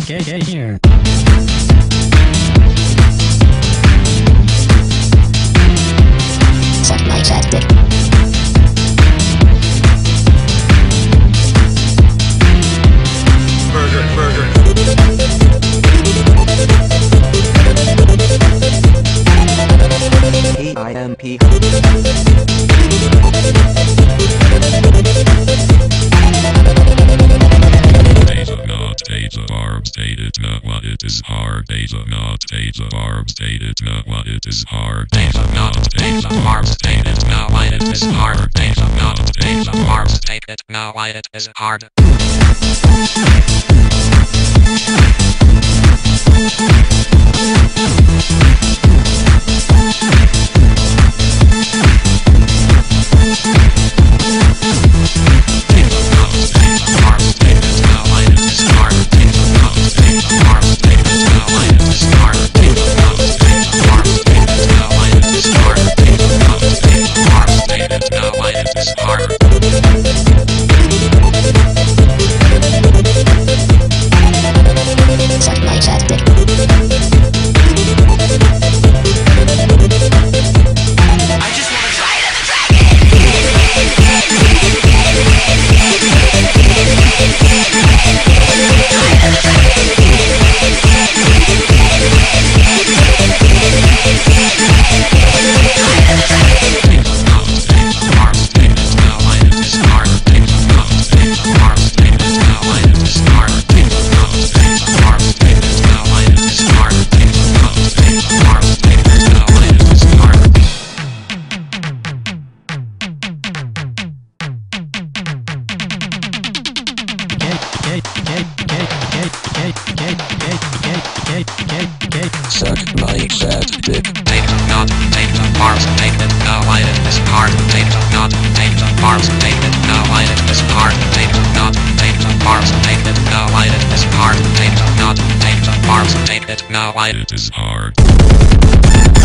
Get here. Suck my chat dick. Burger. P-I-M-P. Stated not what it is hard. Data not data arm stated not what it is hard. Data not data arm stated now why it is hard. Data not data arm stated now why it is hard. Suck my chat dick. I just wanna try to Suck my fat dick. Data not data arms stated now why it is hard. Data not data arms stated now why it is hard. Data not data arms stated now why it is hard. Data not data arms stated now why it is hard.